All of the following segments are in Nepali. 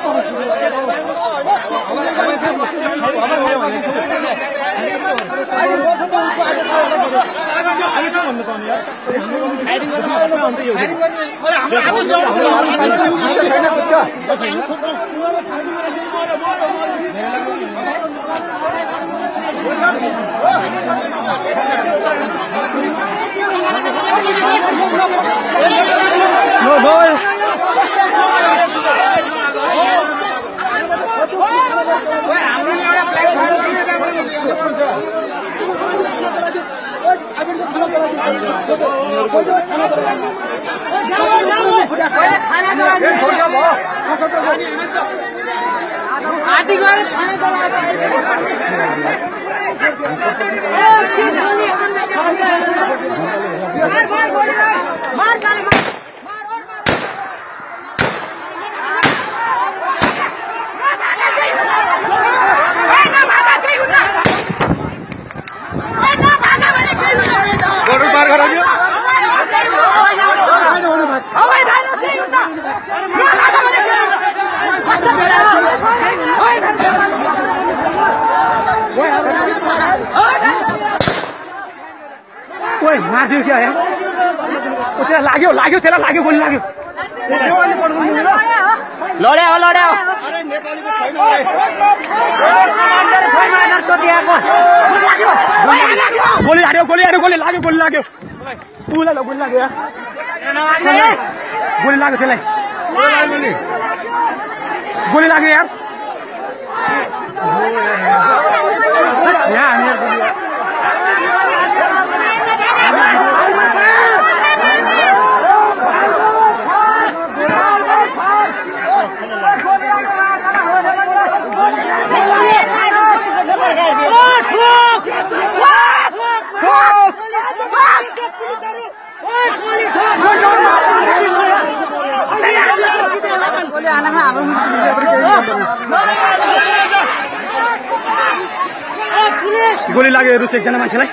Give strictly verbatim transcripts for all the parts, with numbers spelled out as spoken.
No, no. मार दियो क्या यार तेरा लाग्यो लाग्यो तेरा लाग्यो गोली लाग्यो लड्या हो लड्या हो अरे नेपालीको छैन गोली हाड्यो गोली हाड्यो गोली लाग्यो गोली लाग्यो उलाई ल गोली लाग्यो यार गोली लाग्यो त्यसलाई गोली गोली लाग्यो यार यहाँ हामी गोली लाग्यो रुच एकजना मान्छेलाई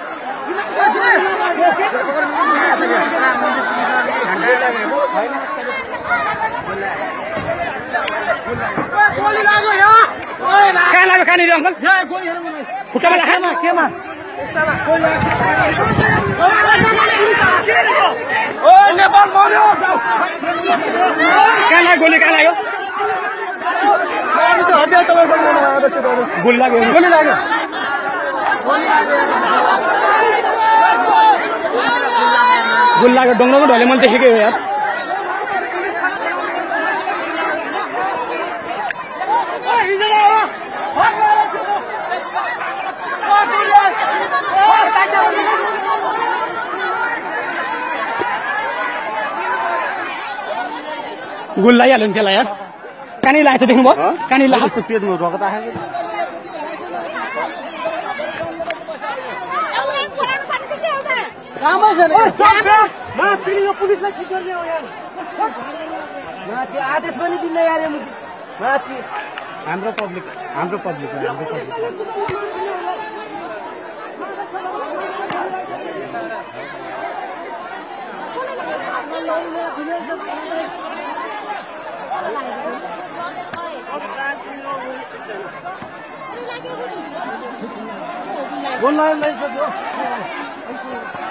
कहाँ लाग्यो कहाँनिर अङ्कल खुट्टामा राखेमा केमा कहाँ लाग्यो गोली कहाँ लाग्यो गोली लाग्यो गोली लाग्यो गोली लाग्यो डङ्गरको ढले मैले देखेकै हो यार गोली लगाइहाल्यो नि त्यसलाई यार कहाँनिर लागेको छ देख्नुभयो कहाँनिर लागेको पेटमा रगत आएको पुलिसलाई ठिक गर्ने हो यार माथि आदेश पनि दिन्न यार माथि हाम्रो पब्लिक हाम्रो पब्लिक हाम्रो पब्लिक बोल